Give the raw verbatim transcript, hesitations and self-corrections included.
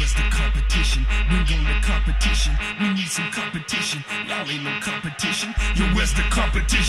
where's the competition? Bring on the competition. We need some competition. Y'all ain't no competition. Yo, where's the competition?